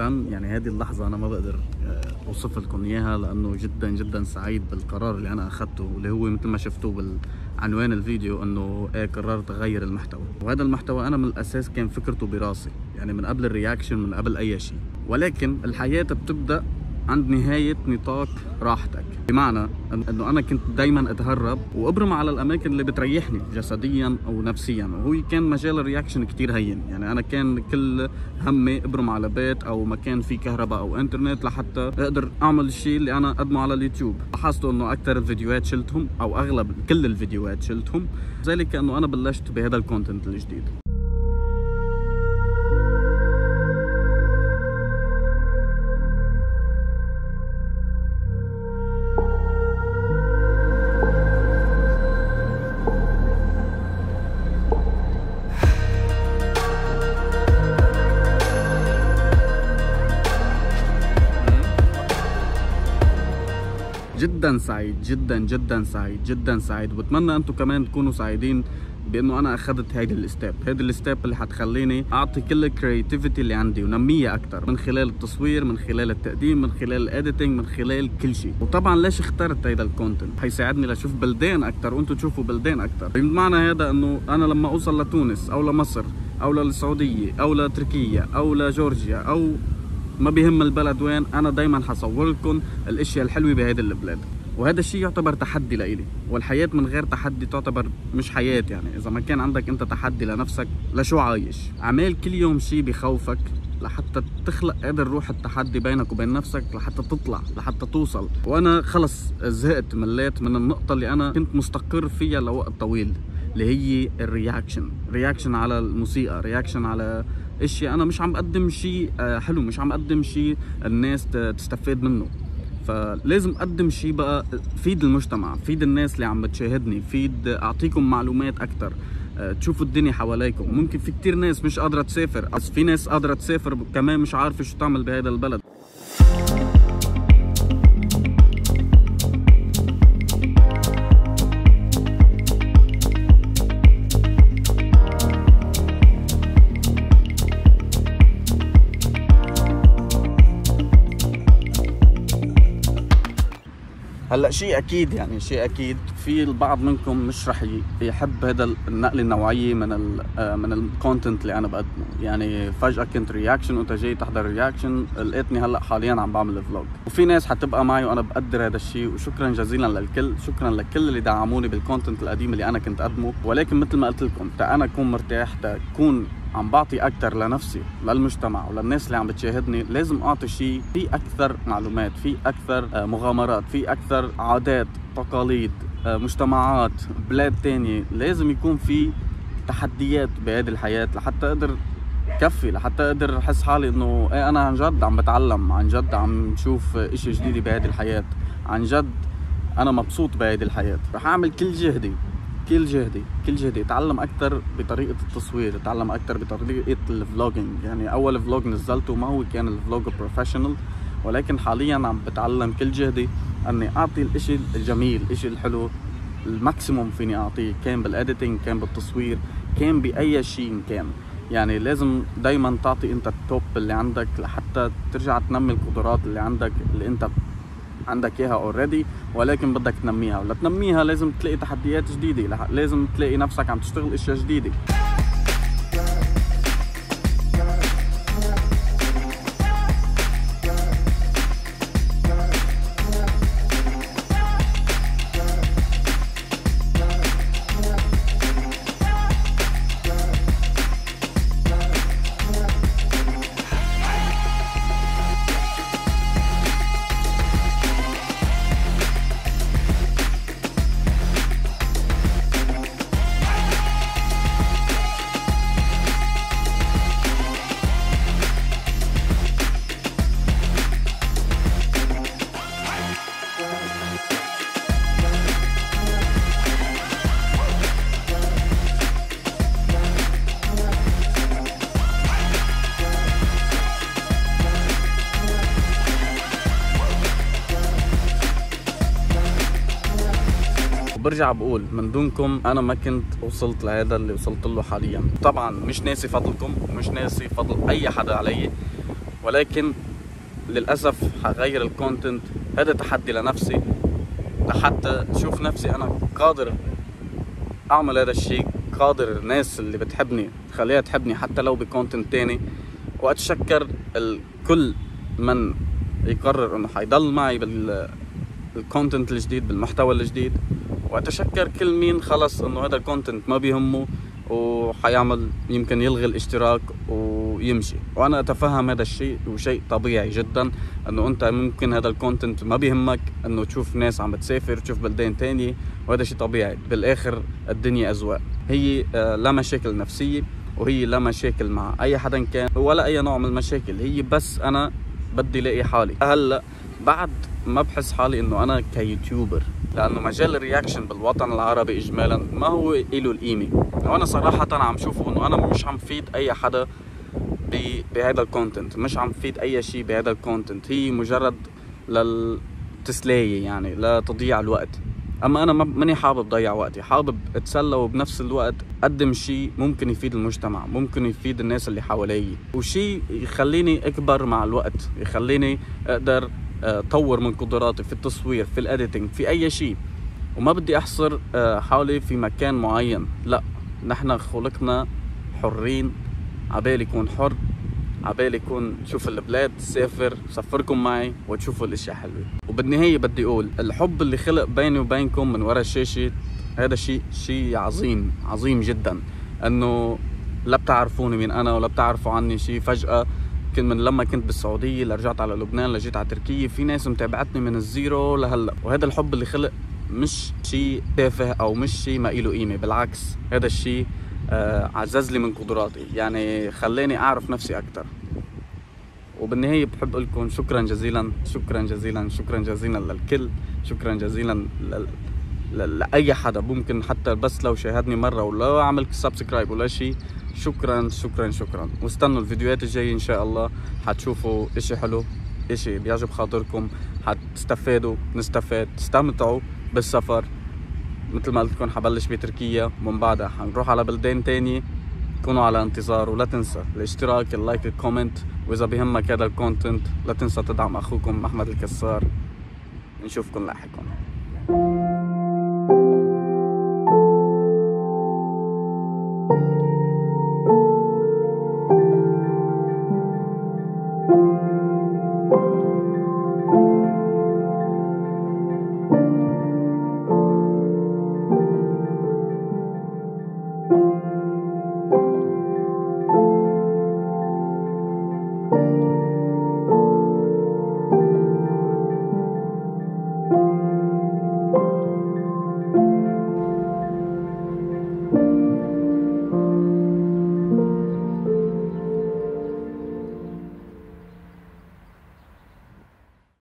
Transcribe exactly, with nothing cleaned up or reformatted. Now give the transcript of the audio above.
يعني هذه اللحظة أنا ما بقدر أوصف لكم إياها، لأنه جدا جدا سعيد بالقرار اللي أنا أخذته، واللي هو مثل ما شفتوه بالعنوان الفيديو إنه إيه قررت أغير المحتوى. وهذا المحتوى أنا من الأساس كان فكرته براسي، يعني من قبل الرياكشن، من قبل أي شيء. ولكن الحياة بتبدأ عند نهاية نطاق راحتك، بمعنى انه انا كنت دايما اتهرب وابرم على الاماكن اللي بتريحني جسديا او نفسيا، وهو كان مجال الرياكشن كتير هين. يعني انا كان كل همي ابرم على بيت او مكان فيه كهرباء او انترنت لحتى اقدر اعمل الشيء اللي انا اقدمه على اليوتيوب. لاحظت انه اكثر الفيديوهات شلتهم، او اغلب كل الفيديوهات شلتهم، ذلك انه انا بلشت بهذا الكونتنت الجديد. جدا سعيد، جدا جدا سعيد، جدا سعيد، وبتمنى انتم كمان تكونوا سعيدين بانه انا اخذت هيدي الستيب، هيدي الستيب اللي حتخليني اعطي كل الكرياتيفيتي اللي عندي ونميها اكثر، من خلال التصوير، من خلال التقديم، من خلال الايديتنج، من خلال كل شيء. وطبعا ليش اخترت هيدا الكونتنت؟ حيساعدني لاشوف بلدان اكثر وانتم تشوفوا بلدان اكثر. بمعنى هذا انه انا لما اوصل لتونس او لمصر او للسعوديه او لتركيا او لجورجيا او ما بيهم البلد وين، انا دايما حصور لكم الاشياء الحلوه بهيدي البلاد. وهذا الشيء يعتبر تحدي لإلي، والحياة من غير تحدي تعتبر مش حياة. يعني إذا ما كان عندك أنت تحدي لنفسك لشو عايش؟ عمال كل يوم شيء بخوفك لحتى تخلق قادر روح التحدي بينك وبين نفسك لحتى تطلع، لحتى توصل. وأنا خلص زهقت، مليت من النقطة اللي أنا كنت مستقر فيها لوقت طويل، اللي هي الرياكشن، رياكشن على الموسيقى، رياكشن على اشياء انا مش عم بقدم شيء حلو، مش عم بقدم شيء الناس تستفاد منه. فلازم اقدم شيء بقى فيد المجتمع، فيد الناس اللي عم بتشاهدني، فيد اعطيكم معلومات اكثر، تشوفوا الدنيا حواليكم. ممكن في كتير ناس مش قادره تسافر، بس في ناس قادره تسافر كمان مش عارفه شو تعمل بهذا البلد. هلا شيء اكيد، يعني شيء اكيد في البعض منكم مش رح يحب هذا النقل النوعيه من ال من الكونتنت اللي انا بقدمه. يعني فجاه كنت رياكشن وانت جاي تحضر رياكشن، لقيتني هلا حاليا عم بعمل فلوج، وفي ناس حتبقى معي وانا بقدر هذا الشيء، وشكرا جزيلا للكل، شكرا لكل اللي دعموني بالكونتنت القديم اللي انا كنت اقدمه. ولكن مثل ما قلت لكم، تا انا اكون مرتاح، تا اكون عم بعطي اكثر لنفسي، للمجتمع وللناس اللي عم بتشاهدني، لازم اعطي شيء في اكثر معلومات، في اكثر مغامرات، في اكثر عادات، تقاليد، مجتمعات، بلاد تانية. لازم يكون في تحديات بهذه الحياة لحتى اقدر كفي، لحتى اقدر احس حالي انه ايه انا عن جد عم بتعلم، عن جد عم شوف اشي جديد بهذه الحياة، عن جد انا مبسوط بهذه الحياة. رح اعمل كل جهدي كل جهدي كل جهدي اتعلم اكثر بطريقه التصوير، اتعلم اكثر بطريقه الفلوجينج. يعني اول فلوج نزلته ما هو كان الفلوج بروفيشنال، ولكن حاليا عم بتعلم كل جهدي اني اعطي الاشي الجميل، الاشي الحلو، الماكسيموم فيني اعطيه، كان بالاديتنج، كان بالتصوير، كان باي شيء كان. يعني لازم دايما تعطي انت التوب اللي عندك لحتى ترجع تنمي القدرات اللي عندك، اللي انت عندك اياها اوريدي، ولكن بدك تنميها. ولا تنميها لازم تلاقي تحديات جديده، لازم تلاقي نفسك عم تشتغل اشياء جديده. برجع بقول من دونكم انا ما كنت وصلت لهذا اللي وصلت له حاليا. طبعا مش ناسي فضلكم ومش ناسي فضل اي حدا علي، ولكن للأسف حغير الكونتنت. هذا تحدي لنفسي لحتى شوف نفسي أنا قادر أعمل هذا الشيء، قادر الناس اللي بتحبني خليها تحبني حتى لو بكونتنت تاني. وأتشكر الكل من يقرر إنه حيضل معي بالكونتنت الجديد، بالمحتوى الجديد. وأتشكر كل مين خلص إنه هذا الكونتنت ما بيهمه وحيعمل يمكن يلغي الاشتراك ويمشي. وانا اتفهم هذا الشيء وشيء طبيعي جدا، انه انت ممكن هذا الكونتنت ما بيهمك، انه تشوف ناس عم بتسافر تشوف بلدان تانية، وهذا شيء طبيعي. بالاخر الدنيا اذواق، هي لا مشاكل نفسية وهي لا مشاكل مع اي حدا كان ولا اي نوع من المشاكل، هي بس انا بدي لاقي حالي. هلا بعد ما بحس حالي انه انا كيوتيوبر، لانه مجال الرياكشن بالوطن العربي اجمالا ما هو له القيمه، وانا صراحه أنا عم شوفه انه انا مش عم فيد اي حدا بهذا الكونتنت، مش عم فيد اي شيء بهذا الكونتنت، هي مجرد للتسليه يعني لتضييع الوقت. اما انا ماني حابب ضيع وقتي، حابب اتسلى وبنفس الوقت اقدم شيء ممكن يفيد المجتمع، ممكن يفيد الناس اللي حوالي، وشيء يخليني اكبر مع الوقت، يخليني اقدر اطور من قدراتي في التصوير، في الاديتنج، في اي شيء. وما بدي احصر حالي في مكان معين، لا، نحن خلقنا حرين، عبالي يكون حر، عبالي يكون شوف البلاد، سافر سافركم معي وتشوفوا الاشياء حلوه. وبالنهايه بدي اقول الحب اللي خلق بيني وبينكم من وراء الشاشه هذا شيء شيء عظيم عظيم جدا، انه لا بتعرفوني مين انا ولا بتعرفوا عني شيء. فجاه كنت من لما كنت بالسعوديه لرجعت على لبنان لجيت على تركيا، في ناس متابعتني من الزيرو لهلا. وهذا الحب اللي خلق مش شيء تافه او مش شيء ما له قيمه، بالعكس هذا الشيء آه عزز لي من قدراتي، يعني خلاني اعرف نفسي اكثر. وبالنهايه بحب اقول لكم شكرا جزيلا شكرا جزيلا شكرا جزيلا للكل، شكرا جزيلا ل... ل... لاي حدا ممكن حتى بس لو شاهدني مره ولا عمل سبسكرايب ولا شيء. شكرا شكرا شكرا. واستنوا الفيديوهات الجايه ان شاء الله، حتشوفوا اشي حلو، اشي بيعجب خاطركم، حتستفادوا، نستفاد، تستمتعوا بالسفر. مثل ما قلت لكم حبلش بتركيا ومن بعدها حنروح على بلدان تانية. كونوا على انتظار، ولا تنسى الاشتراك، اللايك، الكومنت، واذا بيهمك هذا الكونتنت لا تنسى تدعم اخوكم احمد الكسار. نشوفكم لاحقا.